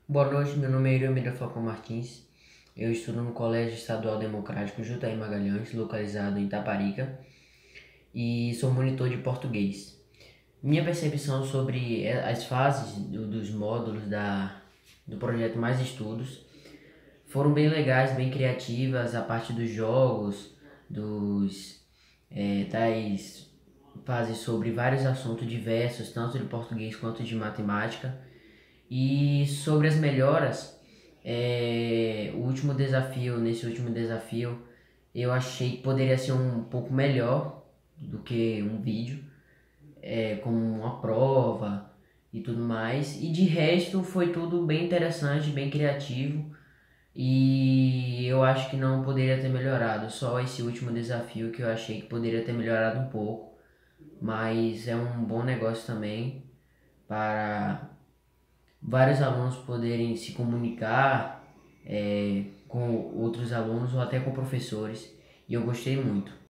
Boa noite, meu nome é Iriamida Falcão Martins. Eu estudo no Colégio Estadual Democrático Jutaí Magalhães, localizado em Itaparica, e sou monitor de português. Minha percepção sobre as fases dos módulos do projeto Mais Estudos foram bem legais, bem criativas, a parte dos jogos, das fases sobre vários assuntos diversos, tanto de português quanto de matemática. E sobre as melhoras, nesse último desafio, eu achei que poderia ser um pouco melhor do que um vídeo, com uma prova e tudo mais. E de resto foi tudo bem interessante, bem criativo. E eu acho que não poderia ter melhorado, só esse último desafio que eu achei que poderia ter melhorado um pouco, mas é um bom negócio também para vários alunos poderem se comunicar com outros alunos ou até com professores, e eu gostei muito.